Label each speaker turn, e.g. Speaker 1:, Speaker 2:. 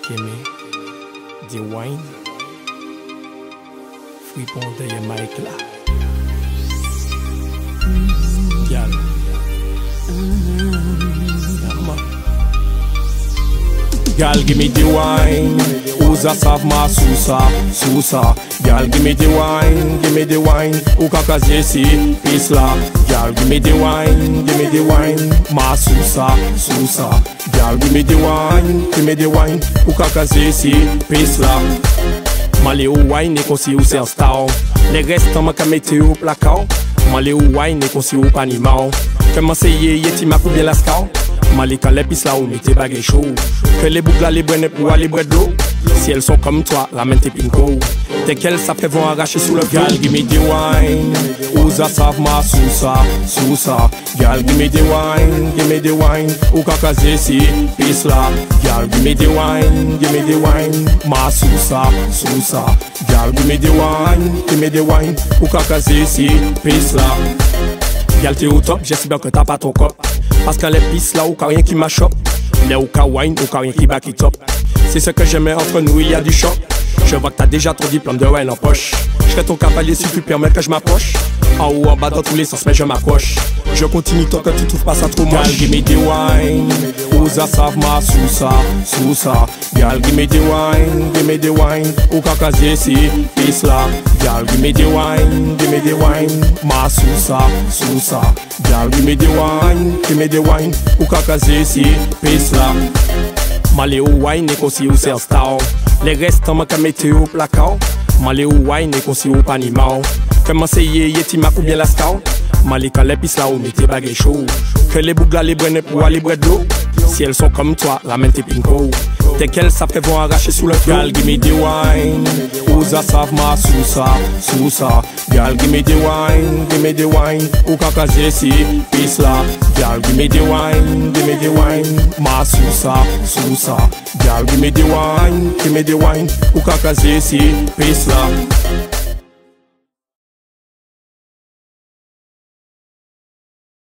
Speaker 1: Give me the wine. Free ponte ye mic là. Gal. Gal, give me the wine. Ouza sav ma sousa. Gal, give me the wine. Ou kakaze si, pis la. Gal, give me the wine. Ma sousa. Gal, give me the wine. Ou kakaze si, pis la. Male ou wine, et konsi ou ser star. Les restes ma ka mette ou placard. Male ou wine, et konsi ou panimao. Keman se ye ti ma bien la scar. Mali quand les pistes là où mettez baguette chaud. Que les boucles là les brennent pour aller boire de l'eau. Si elles sont comme toi, ramène tes pinko. Dès qu'elles savent qu'elles vont arracher sous le gal. Give me the wine. Ouza sav ma sousa. Gal, give me the wine. Ou kakaze si, pis la. Gal, give me the wine. Ma sousa. Gal, give me the wine. Ou kakaze si, pis la. Gal, t'es au top, j'espère que t'as pas ton cop. Parce qu'à l'épice là, ou qu'a rien qui m'achoppe. Là où qu'a wine, ou qu'a rien qui back it up. C'est ce que j'aimais entre nous, il y a du choc. Je vois que t'as déjà ton diplôme de wine en poche. Je serai ton cavalier si tu permets que je m'approche. En haut, en bas, dans tous les sens, mais je m'accroche. Je continue tant que tu trouves pas ça trop moche. Gal, give me the wine. Ouza sav ma sousa. Gal, give me the wine. Ou kakaze si, pis la. Gal, give me the wine. Ma sousa. Gal, give me the wine. Ou kakaze si, pis la. Male ou wine, et konsi ou ser star. Les restes ma ka mette ou placard. Male ou wine, et konsi ou panimao. Keman se ye ti ma bien la scar. Mali quand les pistes là où mettez baguette chaud. Que les boucles là les brennent pour aller boire de l'eau. Si elles sont comme toi, ramène tes pinko. Dès qu'elles savent qu'elles vont arracher sous le gal. Give me the wine. Ouza sav ma sousa. Gal, give me the wine. Ou kakaze si, pis la. Gal, give me the wine. Ma sousa. Gal, give me the wine. Ou kakaze si, pis la.